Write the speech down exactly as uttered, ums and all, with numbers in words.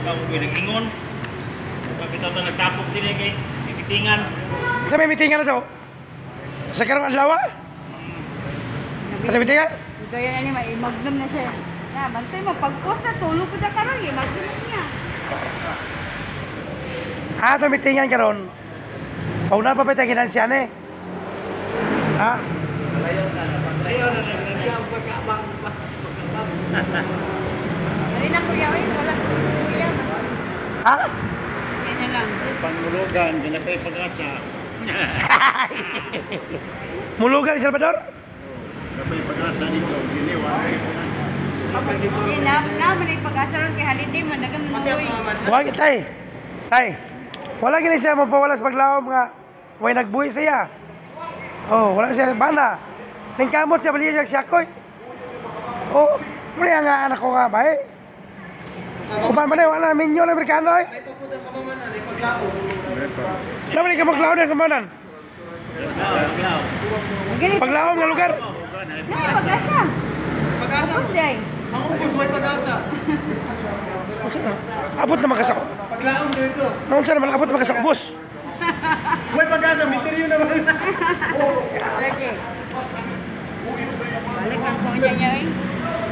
Ikaw ko nag-ingon. Bakit ito nagtapok din eh kay mitingan. Sa may mitingan na to? Sa karong adlaw? Sa mitingan? Gaya na ni may magnum na siya. Na, bantay mo pag-post na tulog ko na karon, eh magnum niya. Ah, ito mitingan karon. Pauna pa pa tayo kinansyan eh. Ha? Ayaw na, ayaw na nagnansya ang pagkabang. Dali na kuya, oy, wala kuya. Ha? Yan na lang. Pangulugan, ginagay pag-asa. Mulugan ni Salvador? Kapay pag-asa dito, giniwa. Hindi na, na may pag-asa ron kay holiday man nagan manuoy. Wag tay. Tay. Wala gini siya mapawala sa paglawom nga way nagbuhi siya. Oh, wala siya bana. Ning kamot siya baliya siya koy. Oh, muli nga anak ko nga ba eh. Uban man wala minyo na Amerikano eh. Ay papuda ka man na paglao. Laban ka maglawom na kamanan. Paglawom na lugar. Na pag-asa. Pag-asa. Day. Ang ubos may pag-asa. Abot na magkasa ko. Paglaom dito. Nung saan naman abot na magkasa ko, boss. May pag-asa, misteryo naman. Lagi. Balik ang kunya niya eh.